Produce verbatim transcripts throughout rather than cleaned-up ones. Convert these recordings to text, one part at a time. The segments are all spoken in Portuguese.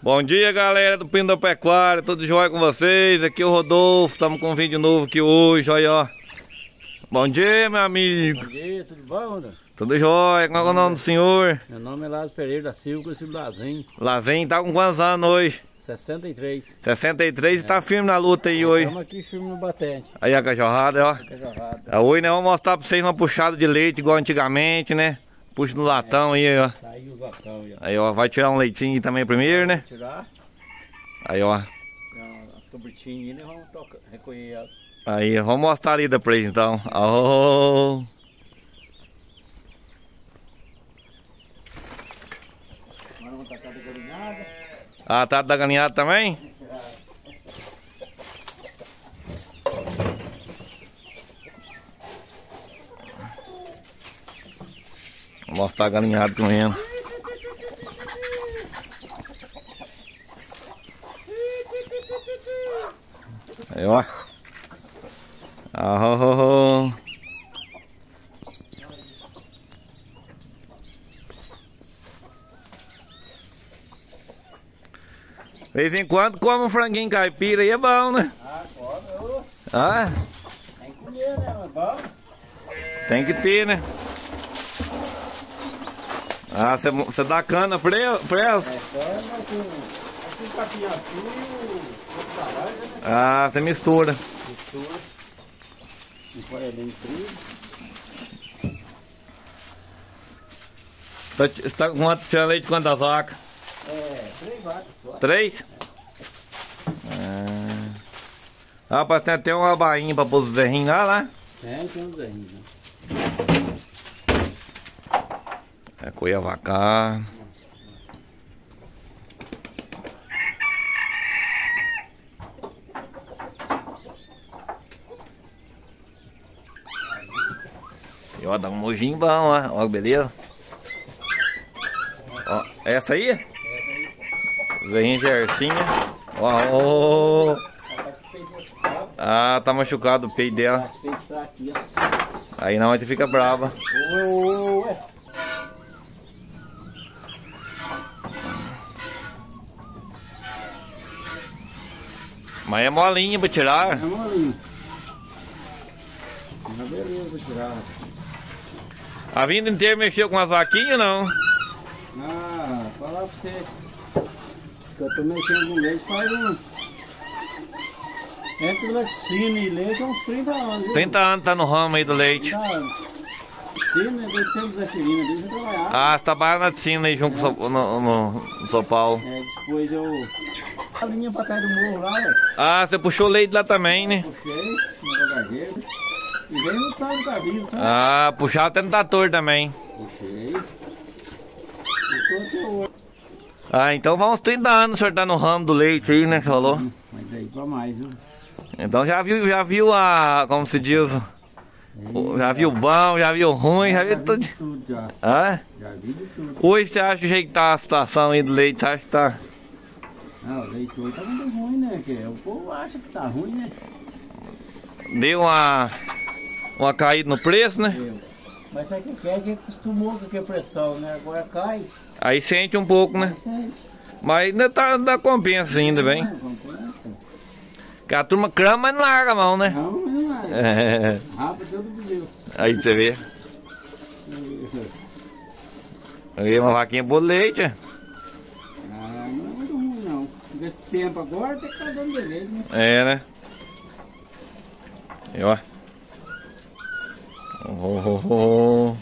Bom dia, galera do Pino da Pecuária, tudo jóia com vocês? Aqui é o Rodolfo, estamos com um vídeo novo aqui hoje, olha, ó. Bom dia, meu amigo. Bom dia, tudo bom, André? Tudo jóia, qual é o nome do senhor? Meu nome é Lázaro Pereira da Silva, conhecido Lazinho. Lazinho, tá com quantos anos hoje? sessenta e três. sessenta e três e tá firme na luta aí hoje. Estamos aqui firme no batente. Aí a cachorrada, ó. Cachorrada. Hoje nós vamos mostrar pra vocês uma puxada de leite igual antigamente, né? Puxa no latão aí, ó. Saiu os latão aí, ó. Aí, ó, vai tirar um leitinho também primeiro, né? Tirar. Aí, ó. As cabritinhas aí, nós vamos tocar, recolher elas. Aí, vamos mostrar a lida pra eles então. Oh. Agora vamos tacar da galinhada. Ah, tá da galinhada também? Vou mostrar a galinhada comendo. Aí, ó. Ah, oh, oh, oh. De vez em quando come um franguinho caipira aí é bom, né? Ah, come. Ah? Tem que comer, né? Mas bom. Tem que ter, né? Ah, você dá cana pra elas? É, só mas com aqui o capiaçu e o outro da larga, né? Ah, você mistura. Mistura. Um farelinho frio. Você tá com quanto, tirando leite de quantas vacas? É, três vacas só. Três? Ah, rapaz, tem até uma bainha pra pôr os zerrinhos lá, lá. Tem, tem uns zerrinhos, né? É coia vaca. E ó, dá um nojinho bom, ó. Ó, beleza? Ó, essa aí? Zerrinha Gersinha. Ó, ó. Ah, tá machucado o peito dela. Aí não, a gente fica brava. Mas é molinha pra tirar. É molinho. Mas beleza pra tirar. A vida inteira mexeu com as vaquinhas, não? Ah, falar pra você que eu tô mexendo com leite faz um... Entre laticínio e leite é uns trinta anos, viu? trinta anos tá no ramo aí do leite. trinta anos. Sim, né? Desde o tempo da Serina, desde eu trabalhava. Ah, você trabalha na piscina aí junto É. com o so, no, no, no São Paulo. É, depois eu... A linha pra trás do morro lá, velho. Ah, você puxou leite lá também, né? Puxei, no bagageiro. E veio no tal do cabelo, tá? Ah, puxar até no trator também. Puxei. Puxou até hoje. Ah, então vamos trinta anos o senhor tá no ramo do leite aí, né, que falou? Mas aí pra mais, viu? Então já viu, já viu a, como se diz, o- já viu bom, já viu ruim, já viu vi tudo. de tudo já. Ah? Já vi de tudo. Hoje você acha que o jeito que tá a situação aí do leite, você acha que tá... Ah, o leite hoje tá muito ruim, né? Que o povo acha que tá ruim, né? Deu uma, uma caída no preço, né? Eu. Mas sabe o que é? Que acostumou com a pressão, né? Agora cai. Aí sente um pouco, né? Sente. Mas ainda tá, ainda compensa ainda, bem. Não, compensa. Porque a turma crama, mas não larga a mão, né? Não, não é. É, Rápido Deus do Deus. aí você vê. Aí uma vaquinha boa de leite. Ah, não é muito ruim, não. Nesse tempo agora tem que estar dando beleza, né? É, né? E ó. Oh, oh, oh.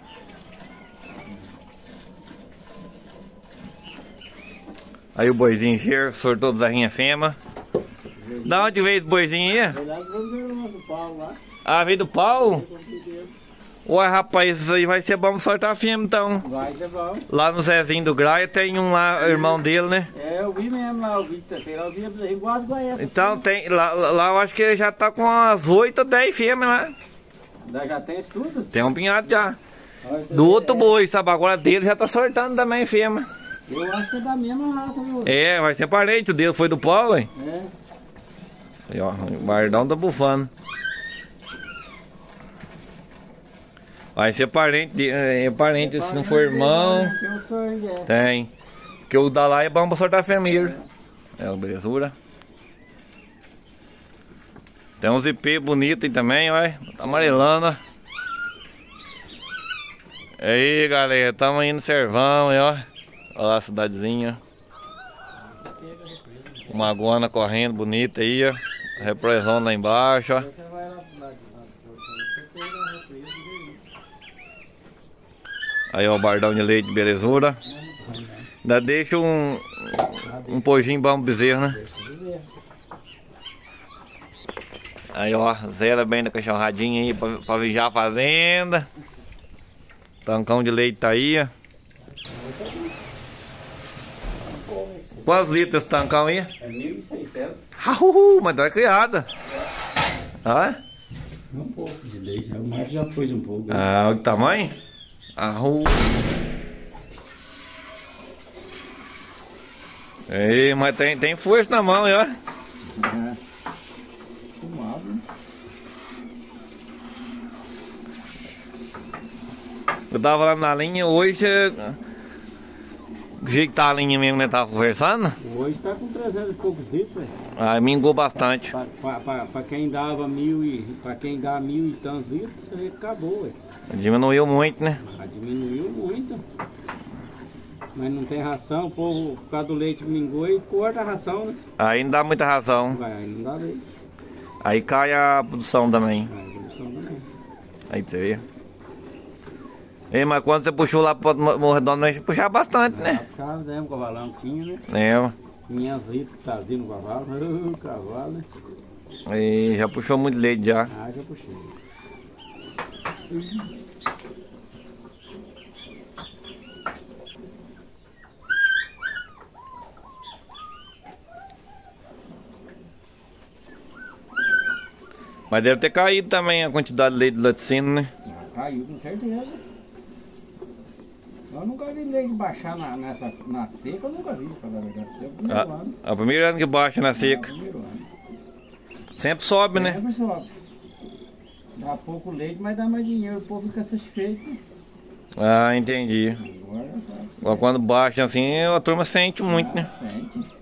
Aí o boizinho cheiro, sortou do Zarrinha Fema. Da onde veio esse boizinho aí? Foi lá que vamos do Paulo lá. Ah, veio do Paulo? Ué, rapaz, isso aí vai ser bom sortar a fêmea então. Vai ser bom. Lá no Zezinho do Graia tem um lá, irmão dele, né? É, eu vi mesmo lá, eu vi terça-feira, eu vi igual do essa. Então tem, lá, lá eu acho que ele já tá com umas oito ou dez fêmeas lá. Já, já tem isso tudo? Tem um pinhado já. Olha, você Do vê, outro é, boi, sabe? Agora dele já tá sortando também fêmea. Eu acho que é da mesma raça, viu? É, vai ser parente, o dele foi do Paulo, hein? É. Aí, ó, o bardão tá bufando. Vai ser parente, de- é parente, se não for irmão. Tem o sangue, é. Tem. Porque o da lá é bom pra soltar fermeiro. É, belezura. Tem uns I P bonitos aí também, olha. Tá amarelando, ó. Aí, galera, tamo indo no servão, ó. Olha lá a cidadezinha. Uma guana correndo bonita aí, ó. Represão lá embaixo, ó. Aí, ó, o bardão de leite, belezura. Ainda deixa um, um pojinho bom pro bezerro, né? Aí, ó, zera bem da cachorradinha aí pra, pra vigiar a fazenda. Tancão de leite tá aí, ó. Quantos litros esse tancão aí? É mil e seiscentos. Ah, uhul, mas tá criada. Ah, Um pouco de leite, o macho já pôs um pouco. ah, olha o tamanho. Ah, uhul. Ei, mas tem, tem força na mão, ó. É. Fumado, né? Eu tava lá na linha hoje. Do jeito que tá a linha mesmo, né? Tava conversando. Hoje tá com trezentos e poucos litros, velho. Aí mingou bastante. Pra, pra, pra, pra quem dava mil e. Pra quem dá mil e tantos litros, aí acabou, velho. Diminuiu muito, né? Ah, diminuiu muito. Mas não tem ração, o povo, por causa do leite mingou e corta a ração, né? Aí não dá muita razão. Vai, aí não dá leite. Aí cai a produção também. Vai, a produção também. Aí você vê. Ei, mas quando você puxou lá pro Morro Redondo, a gente puxava bastante, né? Puxava, né? O cavalão tinha, né? É, quinhentos litros que trazia no cavalo. O cavalo, né? aí já puxou muito leite já. Ah, já puxei. Mas deve ter caído também a quantidade de leite do laticínio, né? Ah, caiu com certeza. Eu nunca vi leite baixar na, nessa, na seca, eu nunca vi, pra falar a verdade. É o primeiro A, ano. a primeiro ano que baixa na É seca. o primeiro ano. Sempre sobe, né? Sempre sobe. Dá pouco leite, mas dá mais dinheiro, o povo fica satisfeito. Ah, entendi. Agora sabe. Agora, quando baixa assim, a turma sente muito, né? Sente.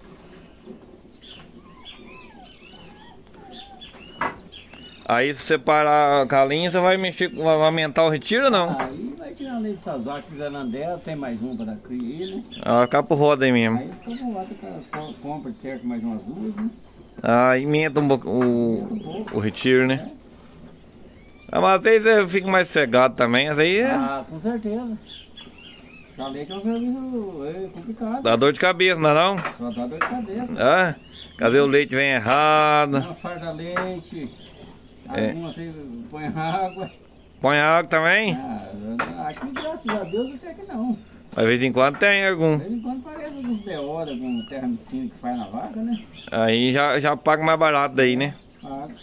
Aí se você parar com a linha, você vai mexer, vai aumentar o retiro ou não? Aí vai tirar leite de sazó, que fizer na dela, tem mais um para dar cria, né? Ah, capo roda aí mesmo. Aí vamos lá, tá, compra certo mais umas duas, né? Ah, emenda um pouco o, o retiro, né? Ah, mas às vezes eu fico mais cegado também, às aí é, Ah, com certeza. Só leite é um serviço é complicado. dá dor de cabeça, não é não? Só dá dor de cabeça. Ah, cadê o leite vem errado? Uma farda leite, É. alguma você põe água. Põe água também? Ah, aqui, graças a Deus, até que não. Mas de vez em quando tem algum. De vez em quando parece uns B O, algum terramicina que faz na vaca, né? Aí já, já paga mais barato daí, né? Paga.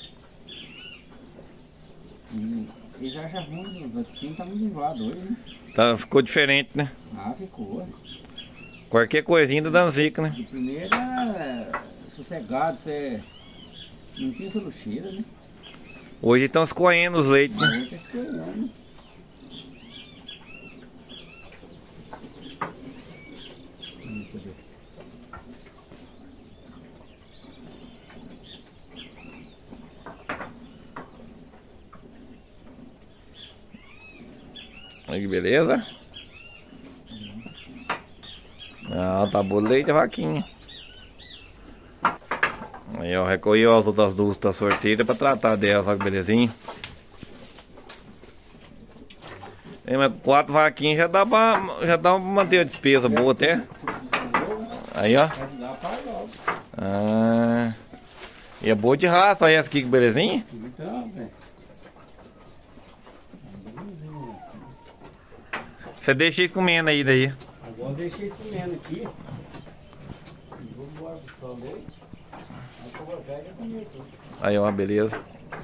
E, e já já ruim, os vaticínios tá muito enjoado hoje, né? Tá, ficou diferente, né? Ah, ficou. Qualquer coisinha tá dando zica, né? De primeira, é, sossegado, você não tinha essa luxeira, né? Hoje estão escorrendo os leites, né? Hoje é escolhendo. Aí, beleza? Ah, tá bom leite a vaquinha. Aí, ó, recolhi as outras duas da sorteira pra tratar delas, olha que belezinha. Aí, mas quatro vaquinhas já dá pra, já dá pra manter a despesa boa até. Aí, ó. Ah, e é boa de raça, olha essa aqui que belezinha. Então, velho. Você deixa eles comendo aí daí. Agora eu deixei eles comendo aqui. Vou embora buscar o leite. Aí eu vou pegar e comer tudo. Aí, ó, beleza.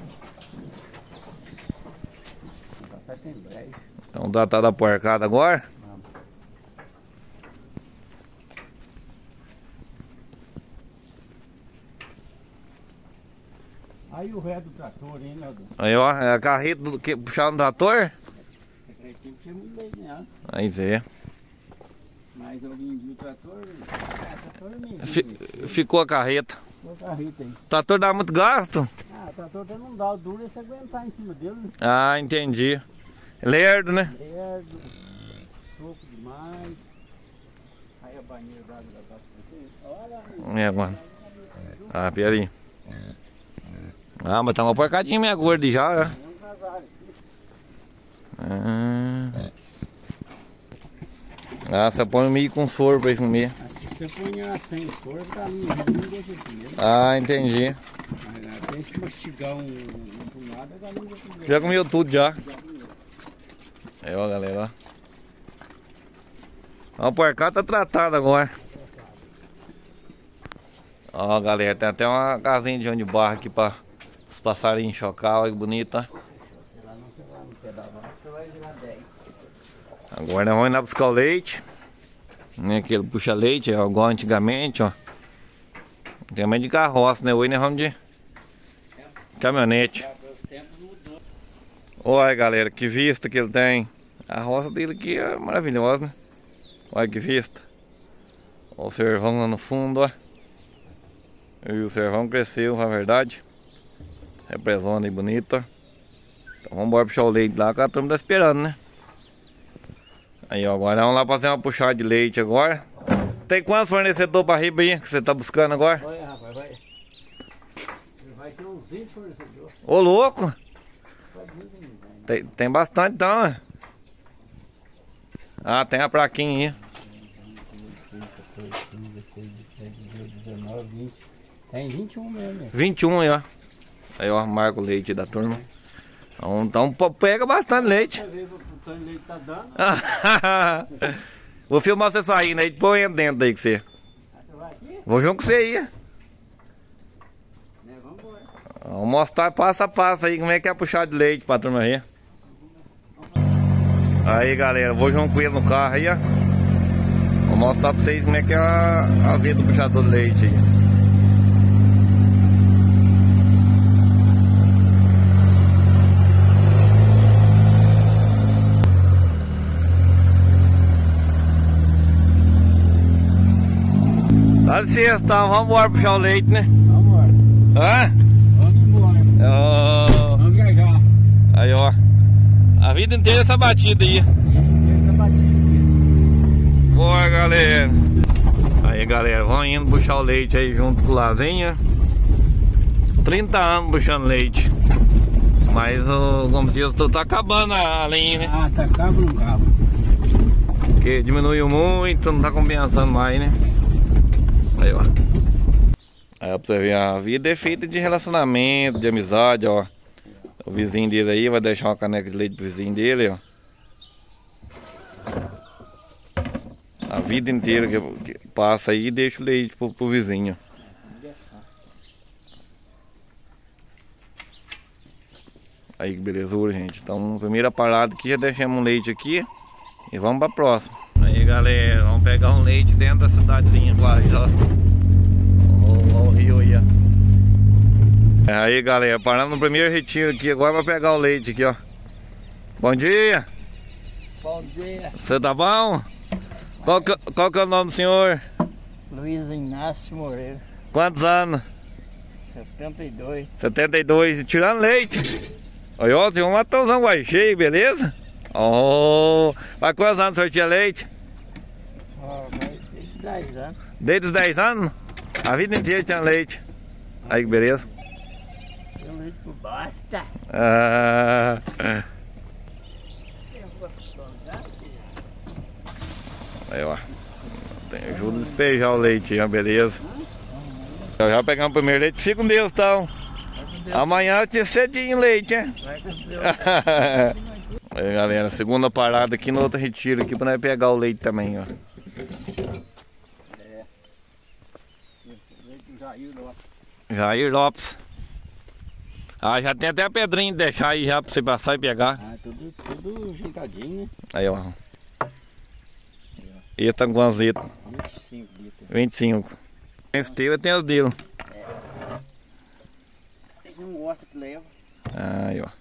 Tá certo em breve. Então tá, tá da porcada agora. Vamos. Aí o resto do trator, hein, meu Deus? Aí, ó, é a carreta do que puxar no trator. Esse aqui puxei muito leite, né? Aí, Zé. Mas Mas eu vendi o trator. Ah, trator eu nem Fi- vi. Ficou a carreta. Ficou a carreta aí. O trator dá muito gasto? Ah, o trator até não dá, o duro é se aguentar em cima dele, né? Ah, entendi. Lerdo, né? Lerdo, topo demais. Aí a banheira da água da casa. Olha, É, mano. Ah, pera aí. Ah, mas tá uma porcadinha minha gorda já, né? tem um vazar aqui. Ah, ah você põe o milho com soro pra isso comer. Assim, se você põe sem força, tá ali, não deixa de comer. Ah, entendi. Mas tem que mastigar um, um por nada, a galinha já comeu. Já comeu tudo já. Já comeu. Aí, ó, galera, ó. Ó, o porcado tá tratado agora. Ó, galera, tem até uma casinha de chão de barro aqui pra os passarinhos chocar, olha que bonita. Sei lá, não sei lá, no pé da vaca, você vai virar dez. Agora nós vamos ir lá buscar o leite. Né, aquele puxa leite, ó, igual antigamente, ó. Antigamente de carroça, né? Hoje nós vamos de caminhonete. Os tempos mudou. Olha, galera, que vista que ele tem. A roça dele aqui é maravilhosa, né? Olha que vista. Olha o cervão lá no fundo, ó. E o cervão cresceu, na verdade. Represona aí bonita. Então vamos embora puxar o leite lá, que a turma tá esperando, né? Aí, ó, agora vamos lá fazer uma puxada de leite agora. Tem quantos fornecedores para riba aí que você tá buscando agora? Olha, rapaz, vai. Vai ter uns vinte fornecedores. Ô, louco! Pode vir que não vai, né? Tem, tem bastante então, né? Ah, tem a plaquinha aí. quinze, dezesseis, dezessete, dezoito, dezenove, vinte. Tem vinte e um mesmo, né? vinte e um aí, ó. Aí, ó, marca o leite da turma. Então, então pô, pega bastante leite. Você vê o tanto de leite tá dando. Vou filmar você saindo aí, põe dentro aí que você. Ah, você vai aqui? Vou junto com você aí. Né, vamos embora. Vamos mostrar passo a passo aí como é que é puxar de leite pra turma aí. Aí, galera, vou junto com ele no carro aí, ó. Vou mostrar pra vocês como é que é a, a vida do puxador de leite aí. Dá licença, tá? Vamos embora puxar o leite, né? Vamos embora. Hã? Vamos embora. Ó, Vamos viajar. aí, ó. A vida inteira essa batida aí. Essa batida aqui. Bora, galera. Aí, galera, vamos indo puxar o leite aí junto com o Lazinha. trinta anos puxando leite. Mas, o, como se diz, tá acabando a linha, né? Ah, tá cabo no cabo. Porque diminuiu muito, não tá compensando mais, né? Aí, ó. Aí, ó, pra você ver, a vida é feita de relacionamento, de amizade, ó. O vizinho dele aí vai deixar uma caneca de leite pro vizinho dele, ó. A vida inteira que, que passa aí, deixa o leite pro, pro vizinho. Aí, que belezura, gente. Então, primeira parada aqui, já deixamos um leite aqui. E vamos pra próxima. Aí, galera, vamos pegar um leite dentro da cidadezinha quase, ó. Olha o rio aí, ó. Aí, galera, parando no primeiro retiro aqui. Agora vai pegar o leite aqui, ó. Bom dia. Bom dia. Você tá bom? Qual que, qual que é o nome do senhor? Luiz Inácio Moreira. Quantos anos? setenta e dois. setenta e dois. E tirando leite. Olha, ó, tem um latãozão guai cheio, beleza? Oh, faz quantos anos o senhor tinha leite? Ó, vai ter dez anos. Desde os dez anos? A vida inteira tinha leite. Aí que beleza. Tem leite por basta. Ah, aí, ó. Tem ajuda a despejar o leite aí, ó, beleza. Eu já pegamos o primeiro leite. Fica com Deus, então. Amanhã tinha cedinho leite, hein? Vai com Deus. Aí, galera, segunda parada aqui no outro retiro aqui pra nós pegar o leite também, ó. Leite do Jair Lopes. Jair Lopes. Ah, já tem até a pedrinha de deixar aí já pra você passar e pegar. Ah, tudo, tudo ajeitadinho, né? Aí, ó. Esse tá com quantos litros? vinte e cinco litros. vinte e cinco. Tem os teus e tem os dele. Tem que não gosta que leva. Aí, ó.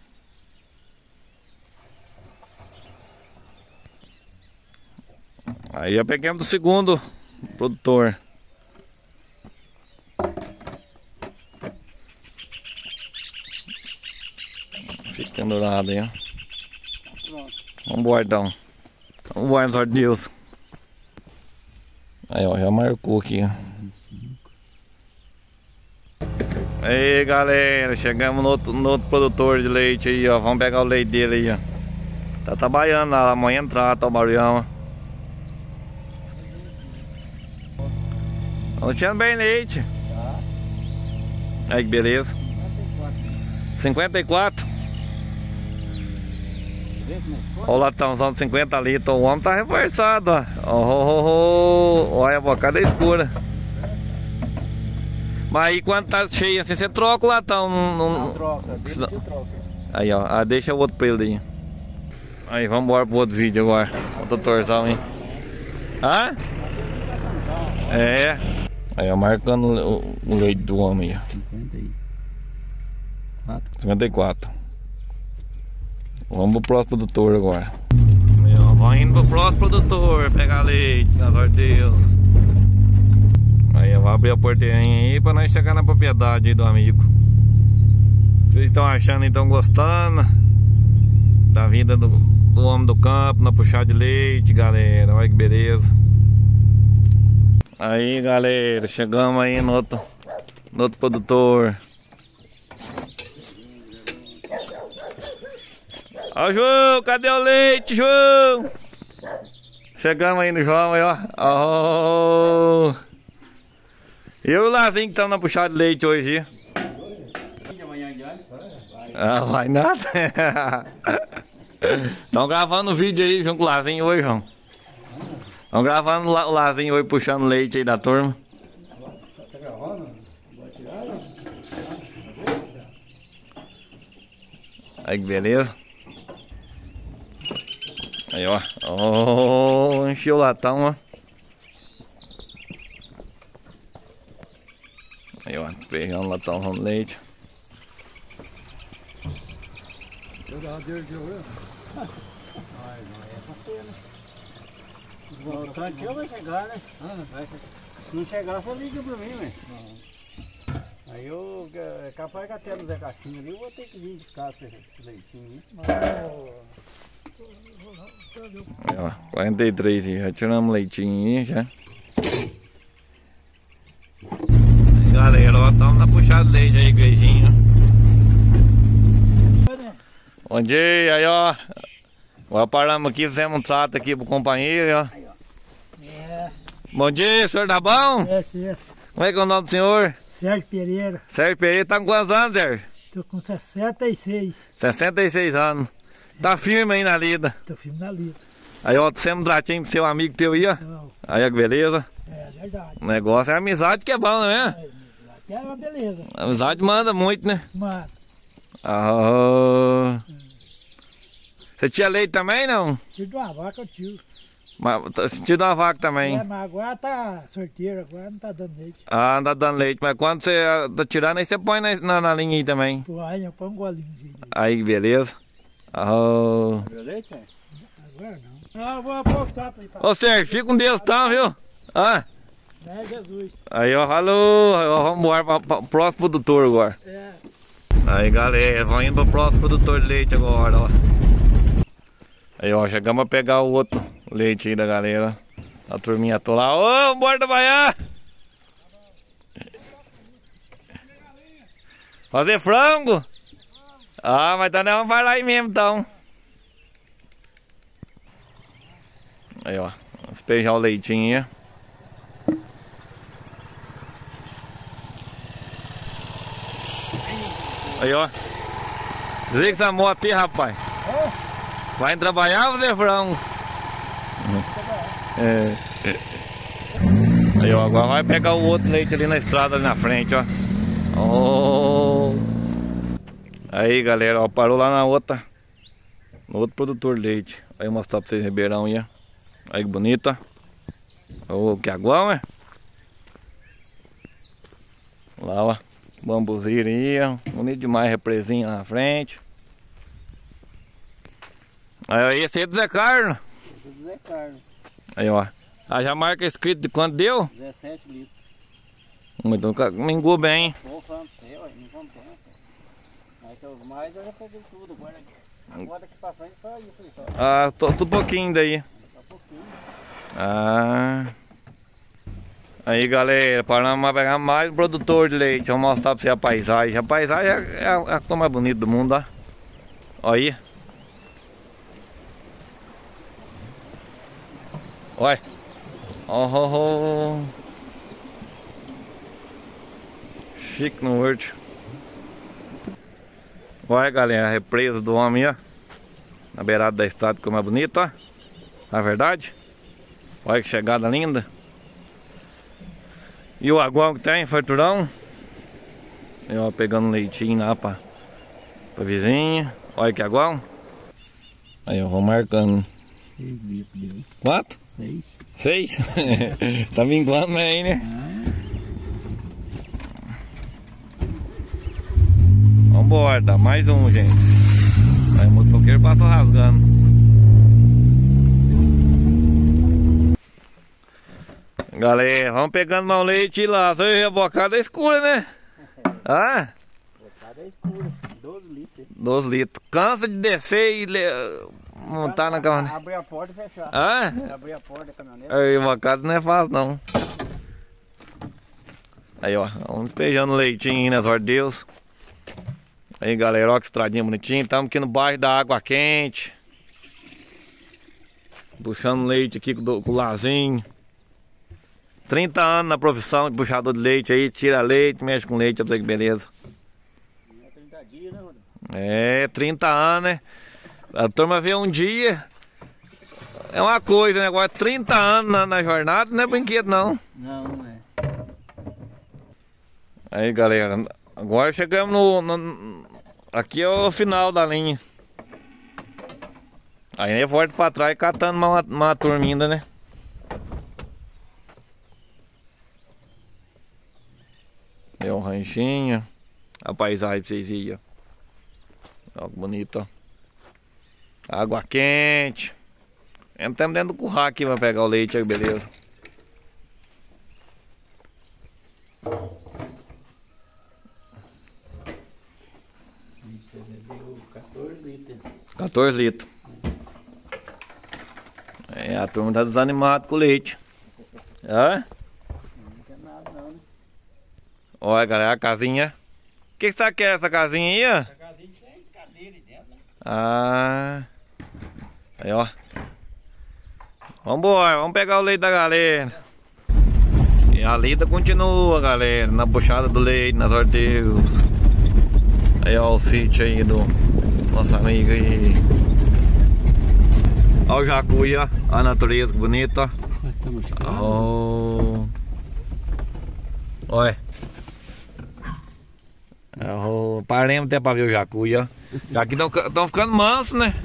Aí já pegamos do segundo produtor. Fica pendurado aí, ó. Pronto. Vambora então. Vambora, Senhor Deus. Aí, ó, já marcou aqui, ó. Aí, galera, chegamos no outro, no outro produtor de leite aí, ó. Vamos pegar o leite dele aí, ó. Tá trabalhando lá, amanhã entrar, tá o barulhão, ó. Não tinha bem leite. Aí que beleza. cinquenta e quatro. Olha o latãozão de cinquenta litros. O homem tá reforçado, ó. Oh, oh, oh. Olha a bocada escura. Mas aí quando tá cheio assim, você troca o latão. Não, não... não troca, deixa que troca. Aí, ó, ah, deixa o outro pra ele aí. Aí, vamos embora pro outro vídeo agora. O doutorzão, hein? Hã? É. Aí, ó, marcando o, o leite do homem aí, ó. cinquenta e quatro. Vamos pro próximo produtor agora. Aí, ó, vamos indo pro próximo produtor pegar leite, graças a Deus. Aí eu vou abrir a porteirinha aí pra nós chegar na propriedade aí do amigo. Vocês estão achando e estão gostando da vida do, do homem do campo, na puxada de leite, galera. Olha que beleza. Aí, galera, chegamos aí no outro, no outro produtor. Ó, João, cadê o leite, João? Chegamos aí no João aí, ó. Oh. Eu e o Lazinho que estamos na puxada de leite hoje. Ah, vai nada. Estão gravando o vídeo aí junto com o Lazinho hoje, João. Estão gravando o Lazinho hoje puxando leite aí da turma. Tá gravando? Vai tirar? Aí que beleza. Aí, ó. Oh, encheu o latão, ó. Aí, ó, despejando o latão com leite. O tanque vai chegar, né? Vai, se não chegar, você liga pra mim, né? Aí eu, é capaz que até no Zé Caixinha ali, eu vou ter que vir buscar esse leitinho aí. Aí, ó, quarenta e três aí, já tiramos leitinho aí, já. Aí, galera, ó, estamos na puxada de leite aí, igrejinha. Bom dia, aí, ó. Agora paramos aqui, fizemos um trato aqui pro companheiro, ó. É. Bom dia, senhor, tá bom? É, sim. Como é que é o nome do senhor? Sérgio Pereira. Sérgio Pereira, tá com quantos anos, Sérgio? Tô com sessenta e seis. sessenta e seis anos. Tá firme aí na lida. Tô firme na lida. Aí, ó, sempre um tratinho pro seu amigo teu aí, ó. Não. Aí, ó, que beleza. É verdade. O negócio é amizade que é bom, né? É, é uma beleza. A amizade manda muito, né? Mano. Ah, você tinha leite também, não? Tiro de uma vaca, eu tiro. Mas tá sentindo uma vaca também. É, mas agora tá sorteiro, agora não tá dando leite. Ah, não tá dando leite. Mas quando você tá tirando, aí você põe na, na, na linha aí também. Pô, aí eu ponho um golinho de leite. Aí, beleza. Ah. Leite, é? Agora não. Não, eu vou apostar pra ir pra... Ô, Sérgio, fica com Deus, tá, viu? Ah. É, Jesus. Aí, ó, alô. Aí, ó, vamos embora pra, pra, pro próximo produtor agora. É. Aí, galera, vamos indo pro próximo produtor de leite agora, ó. Aí, ó, chegamos a pegar o outro leite aí da galera. A turminha tô lá. Ô, oh, bora trabalhar! Fazer frango? Ah, mas então não vai lá aí mesmo, então. Aí, ó, despejar o leitinho aí. Aí, ó. Desliga essa moto aí, rapaz. Vai trabalhar ou fazer frango? É. Aí, ó, agora vai pegar o outro leite ali na estrada, ali na frente, ó. Oh. Aí, galera, ó, parou lá na outra, no outro produtor de leite. Aí eu vou mostrar pra vocês Ribeirão aí, ó. Aí que bonita. Oh, que aguão, é? Lá, ó, bambuzeiro aí, ó. Bonito demais, represinha lá na frente. Aí, esse aí é do Zé Carlos. Esse é do Zé Carlos. Aí, ó, Ah, já marca escrito de quanto deu? dezessete litros. Então mingou bem. Pô, falando pra você, ué, não compensa. Mas os mais eu já peguei tudo. Agora, agora daqui pra frente só isso aí. Só. Ah, tô, tô pouquinho daí. Só pouquinho. Ah. Aí galera, para nós pegar mais um produtor de leite. Vou mostrar pra você a paisagem. A paisagem é, é a, é a coisa mais bonita do mundo, ó. Olha aí. Olha. Oh, oh, oh. Chique no verde. Olha galera, a represa do homem, ó. Na beirada da estrada, como é bonita, ó. Na verdade. Olha que chegada linda. E o aguão que tem, farturão. E ó, pegando um leitinho lá pra, pra vizinha. Olha que aguão. Aí eu vou marcando. seis litros deu. Quatro? seis. Seis? Tá minguando aí, né? Ah. Vambora, dá mais um, gente. Aí o motoqueiro passou rasgando. Galera, vamos pegando mal leite lá. Só a bocada é escura, né? Ah? Bocada é escura. doze litros. doze litros. Cansa de descer e le... montar na caminhonete. Abrir a porta e fechar. Ah? Abrir a porta da caminhonete. Aí, bocada não é fácil, não. Aí, ó. Vamos despejando leitinho nas horas de Deus. Aí, galera, ó que estradinha bonitinha. Estamos aqui no bairro da Água Quente. Puxando leite aqui com, com o Lazinho. trinta anos na profissão de puxador de leite aí, tira leite, mexe com leite, até que beleza. É trinta dias, né, Rodrigo? É, trinta anos, né? A turma vê um dia, é uma coisa, né? Agora trinta anos na, na jornada não é brinquedo, não. Não, não é. Aí, galera, agora chegamos no, no... aqui é o final da linha. Aí é forte pra trás, catando uma, uma turma ainda, né? É um ranchinho. A paisagem pra vocês irem, ó. Olha que bonito, ó. Água quente. Entramos dentro do curral aqui pra pegar o leite, aí beleza. Você bebeu quatorze litros. quatorze litros. É, a turma tá desanimada com o leite. Hã? Não quer nada não, né? Olha, galera, a casinha. O que, que você quer essa casinha aí, ó? Essa casinha tem cadeira dentro, né? Ah. Aí, ó. Vambora, vamos pegar o leite da galera. E a lida continua, galera. Na buchada do leite, nas horas de Deus. Aí, ó, o sítio aí do nosso amigo aí. Olha o jacuí, ó. A natureza, que bonita, ó. Oh. Olha. Oh, paremos até pra ver o jacuí, ó. Já aqui estão ficando mansos, né?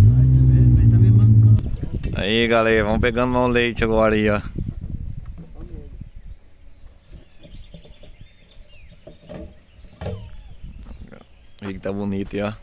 Aí, galera, vamos pegando mais um leite agora aí, ó. Aí que tá bonito aí, ó.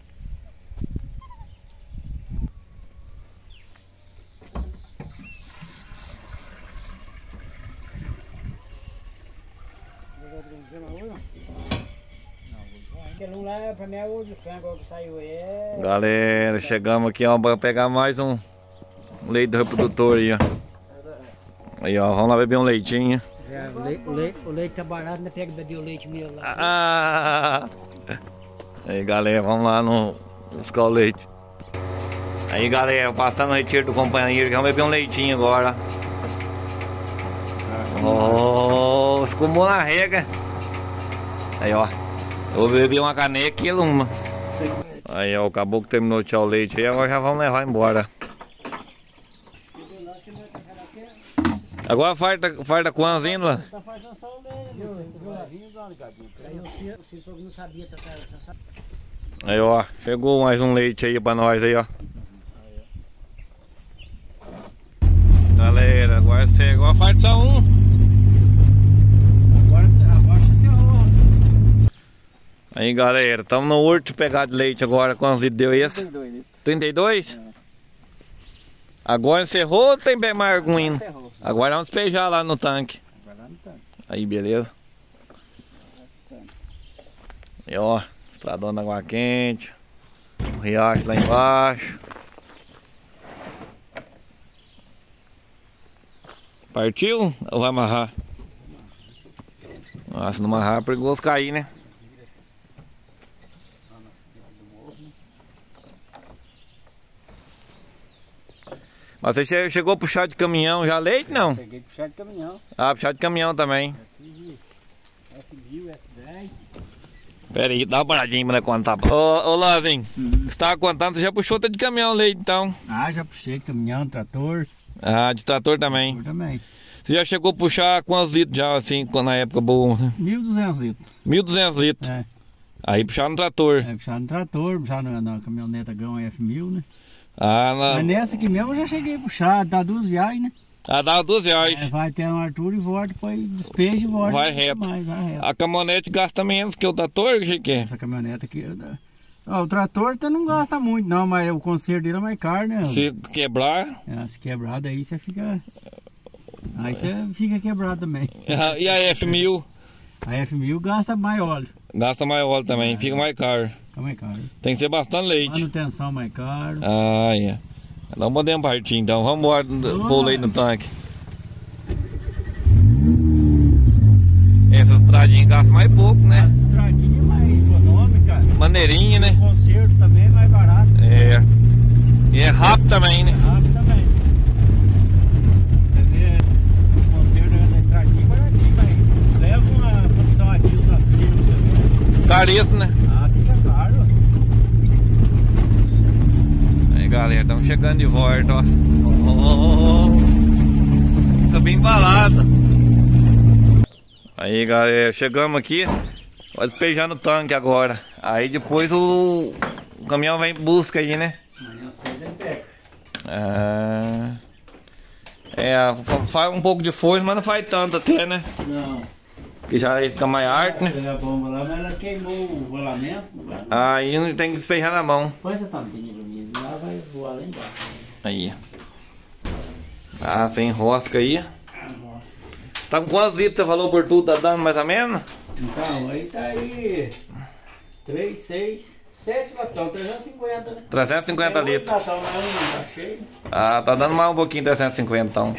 Aquele um lá pra mim é o de frango que saiu aí. É... Galera, chegamos aqui, ó, pra pegar mais um leite do reprodutor aí, ó. Aí, ó, vamos lá beber um leitinho. É, o, leite, o, leite, o leite tá barato, ainda pega beber o leite meu lá. Ah! Aí, galera, vamos lá no buscar o leite. Aí, galera, passando o retiro do companheiro, vamos beber um leitinho agora. Oh, ficou bom na rega. Aí, ó. Eu bebi uma caneca e uma. Aí, ó, o caboclo terminou de tirar o leite aí, agora já vamos levar embora. Agora farta, farta quantos ainda lá? Tá fazendo só o leite. Aí, ó, chegou mais um leite aí pra nós aí, ó. Galera, agora você agora farta só um. Agora a rocha se errou. Aí, galera, estamos no último pegar de leite agora. Quantos litros deu esse? trinta e dois litros. trinta e dois? É. Agora encerrou ou tem bem mais algum ainda? Encerrou. Agora vamos despejar lá no tanque. Agora lá no tanque. Aí, beleza. E ó, estradão da água quente. O riacho lá embaixo. Partiu ou vai amarrar? Nossa, se não amarrar é perigoso cair, né? Mas você chegou a puxar de caminhão já leite, não? Peguei puxar de caminhão. Ah, puxar de caminhão também. F mil, F dez. Pera aí, dá uma paradinha pra contar. Ô, ô Lanzinho, uhum. Você tava contando, você já puxou até de caminhão leite, então? Ah, já puxei de caminhão, trator. Ah, de trator também? Trator também. Você já chegou a puxar quantos litros já, assim, na época boa? mil e duzentos litros. mil e duzentos litros? É. Aí puxar no trator? É, puxar no trator, puxar na, na caminhoneta Gão F mil, né? Ah, na... Mas nessa aqui mesmo eu já cheguei a puxar, dá duas viagens, né? Ah, dá duas viagens. É, vai até uma altura e volta, depois despeja e volta. Vai reto. Mais, vai reto. A caminhonete gasta menos que o trator, que que é? Essa caminhonete aqui... Ó, o trator até não gasta muito não, mas o conserto dele é mais caro, né? Se quebrar... É, se quebrar, daí você fica... Aí você fica quebrado também. E a F mil? A F mil gasta mais óleo. Gasta mais óleo também, é, fica mais caro. Fica mais caro. Tem que ser bastante leite. Manutenção mais caro. Ah, é. Não podemos partir então, vamos embora pôr o leite no tanque. Essa estradinha gasta mais pouco, né? Essa estradinha é mais econômica. Maneirinha, né? O conserto também é mais barato. É. E é rápido também, né? É rápido também. Você vê o conserto da estradinha é baratinho, mas leva uma produção ativa pra cima também. Caríssimo, né? Ah, fica caro. Aí galera, estamos chegando de volta, ó. Oh, isso é bem embalado. Aí galera, chegamos aqui. Vai despejar no tanque agora. Aí depois o, o caminhão vem em busca aí, né? Amanhã cedo ele pega. Ah, é, faz um pouco de força, mas não faz tanto até, né? Não. Que já fica mais arte, né? A bomba lá, mas ela queimou o rolamento. Aí não tem que despejar na mão. Põe essa tampinha pra mim, lá vai voar lá embaixo. Aí. Ah, sem rosca aí. Ah, nossa. Tá com quantos litros você falou por tudo? Tá dando mais ou menos? Então, aí tá aí três, seis, sete latão, trezentos e cinquenta, né? trezentos e cinquenta Tem litros. latão, mas não tá cheio. Ah, tá dando mais um pouquinho, trezentos e cinquenta então.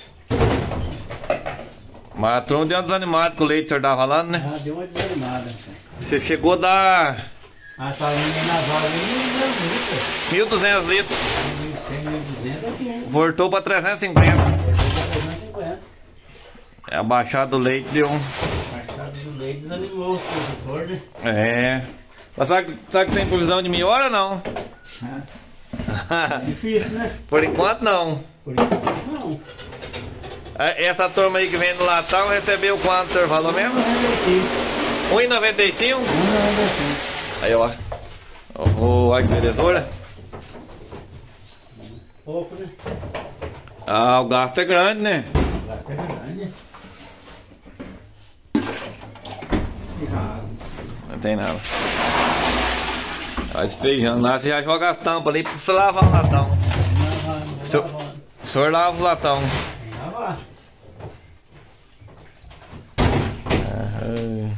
Mas a turma deu uma desanimada com o leite que o senhor tava falando, né? Ah, deu uma desanimada. Você chegou a dar Ah, tá indo na vaga mil e duzentos litros. mil e duzentos aqui. Voltou pra trezentos e cinquenta. trezentos e cinquenta. É, a baixada do leite deu um... Baixada do leite desanimou o produtor, né? É. Mas sabe, sabe que tem previsão de melhora ou não? Ah, é difícil, né? Por enquanto não. Por enquanto não. Essa turma aí que vem do latão recebeu quanto o senhor falou mesmo? um real e noventa e cinco? um real e noventa e cinco. Aí ó. Oh, olha que belezura. Pouco, né? Ah, o gasto é grande, né? O gasto é grande. Não tem nada. Vai despejando lá, você já joga as tampas ali pra você lavar o latão. O senhor, o senhor lava o latão. Lavar. Aham.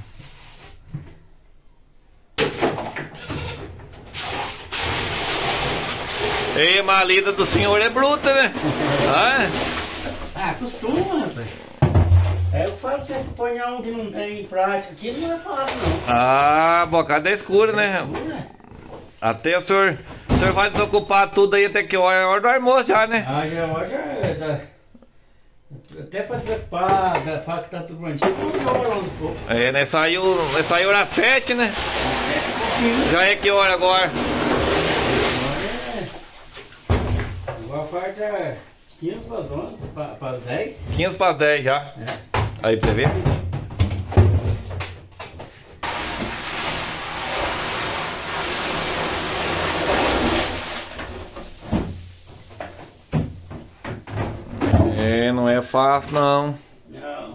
Ei, a malida do senhor é bruta, né? Ah, ah costuma, rapaz. É, eu falo pra você, se põe um que não tem prática aqui, não é fácil, não. ah, a bocada é escura, né? Escura? Até o senhor, o senhor vai desocupar tudo aí até que hora? É hora do almoço já, né? Ah, já hoje é da... Até pra desocupar, da faca que tá tudo prontinho, onze horas, onze e pouco. É, né? Saiu, saiu às sete, né? É, Já é que hora agora? agora faz é quinze para as onze, para as dez. quinze para as dez já. É. Aí pra você ver. É, não é fácil não. Não.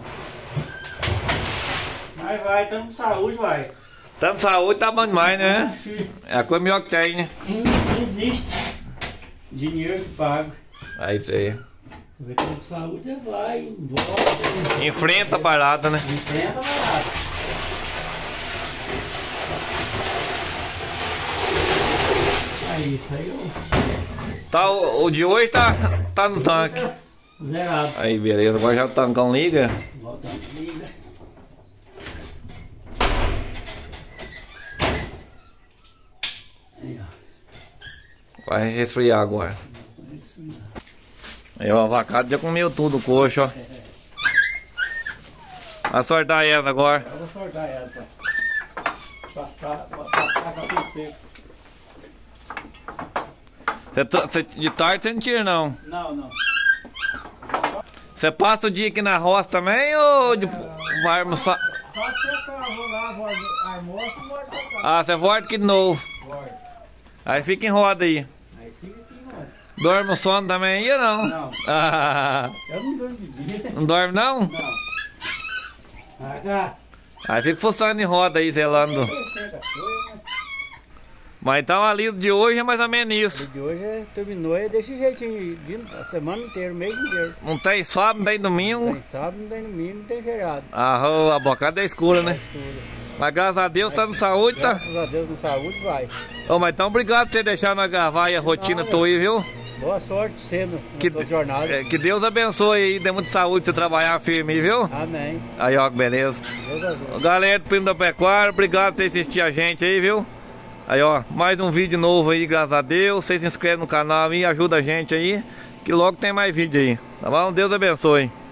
Mas vai, estamos com saúde, vai. Tanto saúde tá bom demais, né? É a coisa melhor que tem, né? Não existe dinheiro que paga. Aí pra você ver. Você vê que com saúde você vai, volta. Enfrenta a parada, né? Enfrenta a parada. É isso aí, ó. Tá, o, o de hoje tá, tá no tanque. Zerado. Aí, beleza. Agora já o tancão liga. Volta, liga. Aí, ó. Vai resfriar agora. Aí, ó, a vacada já comeu tudo, coxo, ó. Vai sortar essa agora. Eu vou sortar essa. Passar, passar com tudo seco. Cê, tá- cê- de tarde você não tira, não. Não, não. Você passa o dia aqui na roça também ou de, vai almoçar? Pode secar, vou lá, vou almoço e vou secar. Ah, você volta aqui de novo. Bora. Aí fica em roda aí. Aí fica assim, mano. Dorme o sono também aí ou não? Não. Ah, Eu não durmo de dia. não dorme não? Não. H. Aí fica funcionando em roda aí, zelando. Mas então a lida de hoje é mais ou menos O isso. de hoje é, terminou é desse jeitinho, de, a semana inteira, o mês inteiro. Não tem sábado, não tem domingo. Tem sábado, não tem domingo, não tem feriado. Ah, ô, a bocada é escura, né? Escuro. Mas graças a Deus tá com saúde, tá? Graças a Deus, com saúde, vai. Ô, mas então obrigado por você deixar nós gravar aí a rotina tua aí, viu? Boa sorte sendo na Que, sua jornada. é, que Deus abençoe aí, dê muita saúde pra você trabalhar firme aí, viu? Amém. Aí, ó, que beleza. Deus abençoe. Galera do Primo da Pecuária, obrigado por você assistir a gente aí, viu? Aí, ó, mais um vídeo novo aí, graças a Deus. Vocês se inscrevem no canal e ajuda a gente aí, que logo tem mais vídeo aí. Tá bom? Deus abençoe.